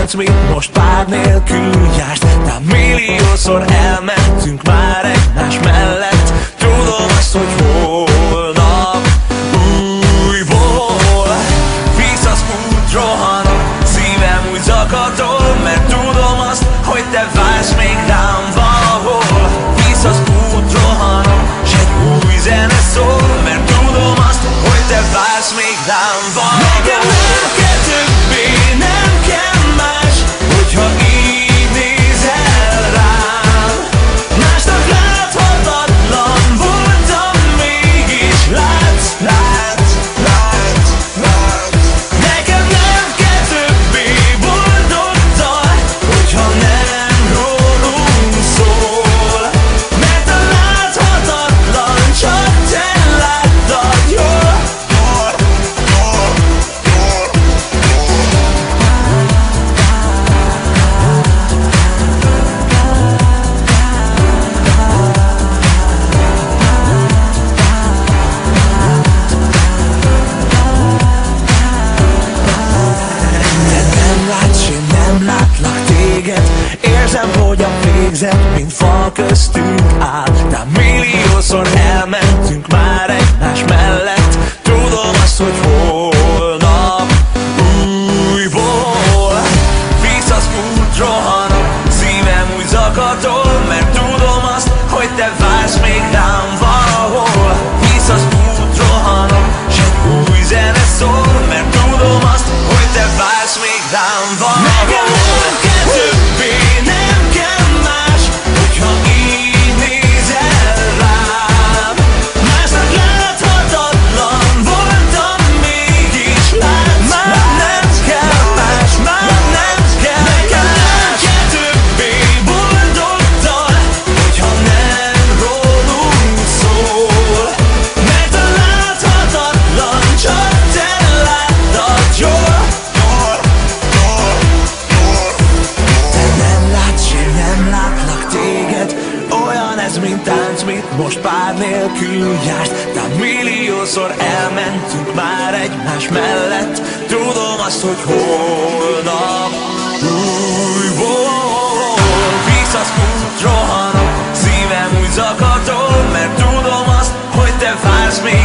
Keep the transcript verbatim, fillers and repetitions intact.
tánc, mint most pár nélkül jársz. De milliószor elmentünk már egymás mellett. Tudom azt, hogy holnap újból visszasz út rohanok, szívem úgy zakatol, mert tudom azt, hogy te vársz még rám valahol. Visszasz út rohanok, s egy új zene szól, mert tudom azt, hogy te vársz még rám valahol. Nekem nem kell többé, nem kell más, hogyha így nézel rám. Másnak láthatatlan voltam, mégis látsz, látsz, látsz, látsz. Nekem nem kell többé boldog dal, hogyha nem rólunk szól. Mert a láthatatlan csak te láttad jól. Érzem, hogy a végzet, mint fal köztünk áll. De milliószor elmentünk már egymás mellett. Tudom azt, hogy holnap újból visszasz út rohanok, szívem úgy zakatol, mert tudom azt, hogy te vársz még rám valahol. Visszasz út rohanok, s egy új zene szól, mert tudom azt, hogy te vársz még rám valahol. Nekem nem kell többé, nem kell más, hogyha így nézel rám. Másnak láthatatlan voltam, mégis látsz. Már nem kell más, már nem kell. Nekem nem kell többé boldog dal, hogyha nem rólunk szól. Mert a láthatatlan csak te láttad jól. Ez mint tánc, mint most pár nélkül jársz. De milliószor elmentünk már egymás mellett. Tudom azt, hogy holnap újból visszasz út rohanok, szívem úgy zakatol, mert tudom azt, hogy te vársz még